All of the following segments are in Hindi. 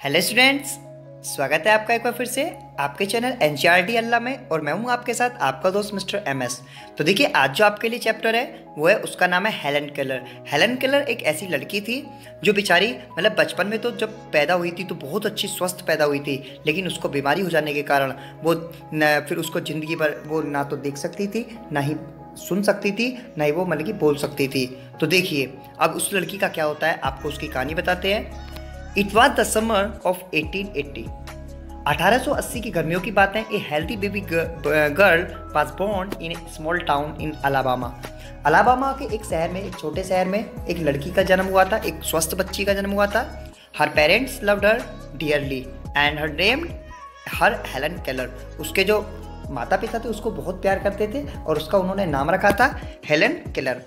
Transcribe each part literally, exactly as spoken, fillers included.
हेलो स्टूडेंट्स, स्वागत है आपका एक बार फिर से आपके चैनल एनसीईआरटी अल्लाह में। और मैं हूं आपके साथ आपका दोस्त मिस्टर एम एस। तो देखिए, आज जो आपके लिए चैप्टर है वो है, उसका नाम है हेलन केलर। हेलन केलर एक ऐसी लड़की थी जो बेचारी मतलब बचपन में तो जब पैदा हुई थी तो बहुत अच्छी स्वस्थ पैदा हुई थी, लेकिन उसको बीमारी हो जाने के कारण वो न, फिर उसको ज़िंदगी भर वो ना तो देख सकती थी, ना ही सुन सकती थी, ना ही वो मतलब कि बोल सकती थी। तो देखिए अब उस लड़की का क्या होता है, आपको उसकी कहानी बताते हैं। It was the summer of eighteen eighty. अठारह सौ अस्सी की गर्मियों की बात है। A healthy baby girl was born in a small town in Alabama. Alabama के एक शहर में, एक छोटे शहर में एक लड़की का जन्म हुआ था, एक स्वस्थ बच्ची का जन्म हुआ था। Her parents loved her dearly and her named her Helen Keller. उसके जो माता पिता थे उसको बहुत प्यार करते थे और उसका उन्होंने नाम रखा था Helen Keller.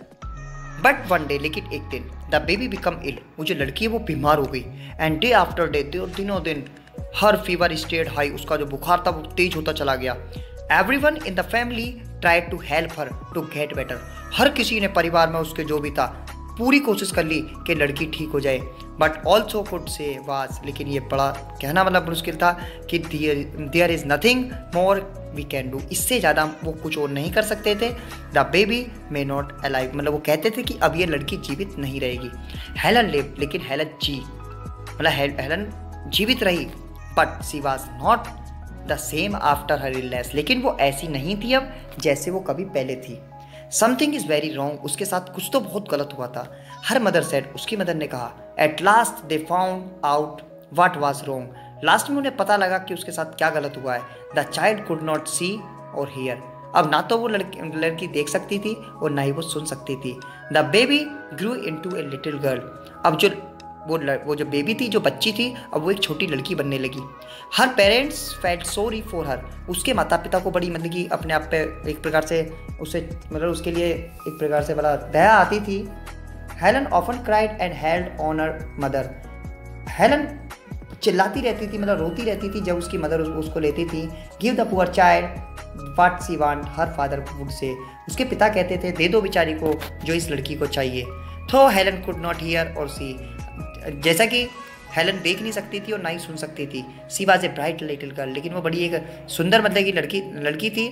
But one day, लेकिन एक दिन, द बेबी बिकम इल। वो जो लड़की है वो बीमार हो गई। एंड डे आफ्टर डे, दिनों दिन हर फीवर स्टेड हाई, उसका जो बुखार था वो तेज होता चला गया। Every one in the family try to help her to get better. हर किसी ने परिवार में उसके जो भी था पूरी कोशिश कर ली कि लड़की ठीक हो जाए। But also could say was, लेकिन ये बड़ा कहना मतलब मुश्किल था कि there is nothing more we can do. इससे ज़्यादा वो कुछ और नहीं कर सकते थे। The baby may not alive, मतलब वो कहते थे कि अब ये लड़की जीवित नहीं रहेगी। हेलन लिव, लेकिन हेलन जी मतलब हेलन जीवित रही। But she was not the same after her illness, लेकिन वो ऐसी नहीं थी अब जैसे वो कभी पहले थी। समथिंग इज़ वेरी रॉन्ग, उसके साथ कुछ तो बहुत गलत हुआ था। हर मदर सेड, उसकी मदर ने कहा। At last they found out what was wrong. Last में उन्हें पता लगा कि उसके साथ क्या गलत हुआ है। The child could not see और हियर। अब ना तो वो लड़की लड़की देख सकती थी और ना ही वो सुन सकती थी। The baby grew into a little girl. अब जो वो वो जो बेबी थी, जो बच्ची थी, अब वो एक छोटी लड़की बनने लगी। Her parents felt sorry for her. उसके माता पिता को बड़ी मतलब कि अपने आप पे एक प्रकार से उसे मतलब उसके लिए एक प्रकार से बड़ा दया आती थी। Helen often cried and held on her mother. Helen चिल्लाती रहती थी, मतलब रोती रहती थी जब उसकी मदर उसको लेती थी। Give the poor child what she want her father would say. उसके पिता कहते थे दे दो बेचारी को जो इस लड़की को चाहिए। तो हेलन कुड नॉट हियर और सी, जैसा कि हेलन देख नहीं सकती थी और ना ही सुन सकती थी। She was a bright little girl, लेकिन वो बड़ी एक सुंदर मतलब की लड़की लड़की थी।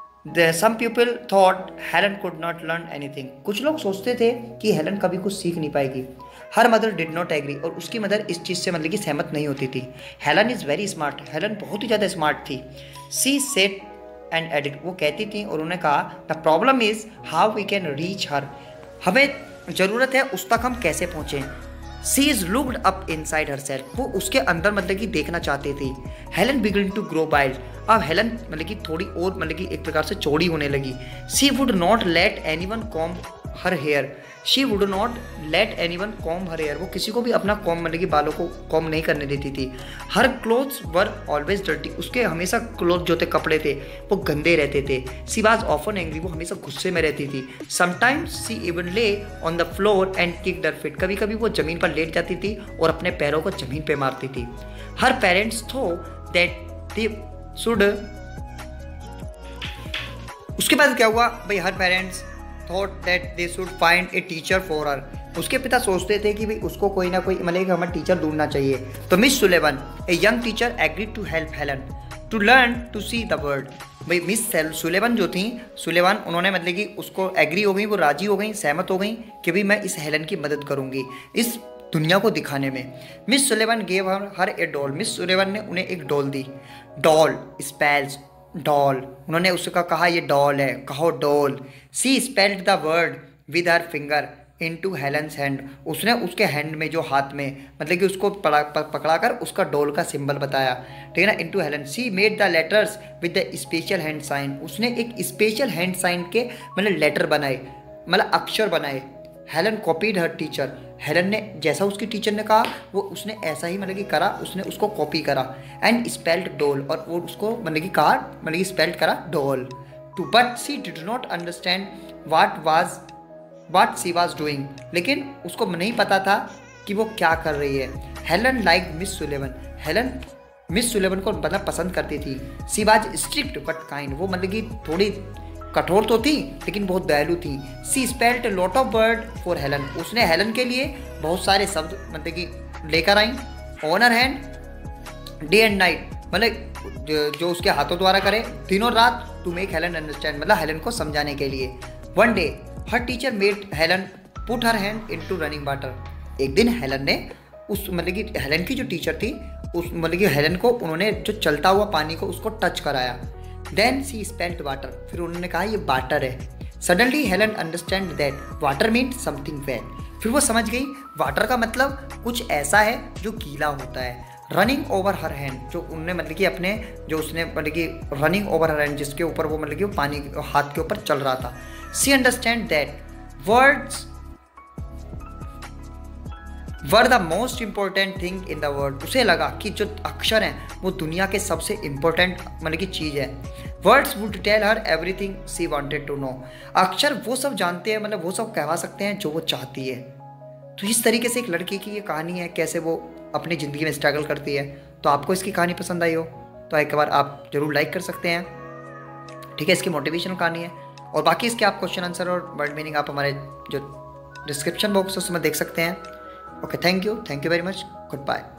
Some people thought Helen could not learn anything. कुछ लोग सोचते थे कि हेलन कभी कुछ सीख नहीं पाएगी। Her mother did not agree, और उसकी मदर इस चीज़ से मतलब कि सहमत नहीं होती थी। Helen is very smart, Helen बहुत ही ज़्यादा स्मार्ट थी। सी सेड एंड एडिड, वो कहती थी और उन्होंने कहा the problem is how we can reach her. हमें ज़रूरत है उस तक हम कैसे पहुँचें। She is looked up inside herself, वो उसके अंदर मतलब कि देखना चाहती थी। Helen began to grow wild. अब हेलन मतलब कि थोड़ी और मतलब कि एक प्रकार से चौड़ी होने लगी। She would not let anyone comb her hair. She would not let anyone comb her hair. वो किसी को भी अपना कॉम मतलब कि बालों को कॉम नहीं करने देती थी। Her clothes were always dirty. उसके हमेशा क्लोथ जो थे, कपड़े थे, वो गंदे रहते थे। सी वाज ऑफन एंग्री, वो हमेशा गुस्से में रहती थी। Sometimes she even lay on the floor and kick their feet. कभी कभी वो जमीन पर लेट जाती थी और अपने पैरों को जमीन पे मारती थी। Her parents thought that they should. उसके बाद क्या हुआ भाई, her parents thought that they should find a teacher for her. उसके पिता सोचते थे कि भाई उसको कोई ना कोई मतलब हमें टीचर ढूंढना चाहिए। तो miss Sullivan a young teacher agreed to help Helen to learn to see the world. भाई मिस सुलेवन जो थी, सुलेवन उन्होंने मतलब कि उसको एग्री हो गई, वो राजी हो गई, सहमत हो गई कि भाई मैं इस हेलन की मदद करूंगी इस दुनिया को दिखाने में। Miss Sullivan gave her her a doll. Miss Sullivan ने उन्हें एक डॉल दी। डॉल स्पेल्स डॉल, उन्होंने उसका कहा ये डॉल है, कहो doll. She spelled the word with her finger into Helen's hand. उसने उसके हैंड में जो हाथ में मतलब कि उसको पकड़ा कर उसका डॉल का सिंबल बताया, ठीक है ना, into Helen. She made the letters with the special hand sign. उसने एक स्पेशल हैंड साइन के मतलब लेटर बनाए, मतलब अक्षर बनाए। Helen copied her teacher. Helen ने जैसा उसकी टीचर ने कहा वो उसने ऐसा ही मतलब कि करा, उसने उसको कॉपी करा। एंड स्पेल्ड डॉल, और वो उसको मतलब कि कहा मतलब कि स्पेल्ड करा doll too. But she did not understand what was what she was doing. लेकिन उसको नहीं पता था कि वो क्या कर रही है। Helen like miss Sullivan. Helen miss Sullivan को मतलब पसंद करती थी। She was strict but kind. वो मतलब कि थोड़ी कठोर तो थी लेकिन बहुत दयालु थी। She spelt lot of word for Helen. उसने हेलन के लिए बहुत सारे शब्द मतलब कि लेकर आई। On her hand day and night, मतलब जो, जो उसके हाथों द्वारा करे दिनों रात, टू मेक हेलन अंडरस्टैंड, मतलब हेलन को समझाने के लिए। One day her teacher made Helen put her hand into running water. एक दिन हेलन ने उस मतलब कि हेलन की जो टीचर थी उस मतलब कि हेलन को उन्होंने जो चलता हुआ पानी को उसको टच कराया। देन सी स्पेल्ट वाटर, फिर उन्होंने कहा ये वाटर है। Suddenly Helen understand that water mean something wet, फिर वो समझ गई वाटर का मतलब कुछ ऐसा है जो गीला होता है। रनिंग ओवर हर हैंड, जो उनने मतलब कि अपने जो उसने मतलब कि रनिंग ओवर हर हैंड, जिसके ऊपर वो मतलब कि वो पानी हाथ के ऊपर चल रहा था। She understand that words were the most important thing in the world, उसे लगा कि जो अक्षर हैं वो दुनिया के सबसे इंपॉर्टेंट मतलब की चीज़ है। Words would tell her everything she wanted to know, अक्षर वो सब जानते हैं, मतलब वो सब कहवा सकते हैं जो वो चाहती है। तो इस तरीके से एक लड़की की ये कहानी है, कैसे वो अपनी ज़िंदगी में स्ट्रगल करती है। तो आपको इसकी कहानी पसंद आई हो तो एक बार आप ज़रूर लाइक कर सकते हैं, ठीक है। इसकी मोटिवेशनल कहानी है, और बाकी इसके आप क्वेश्चन आंसर और वर्ड मीनिंग आप हमारे जो डिस्क्रिप्शन बॉक्स है उसमें देख सकते हैं। Okay, thank you thank you very much, good bye.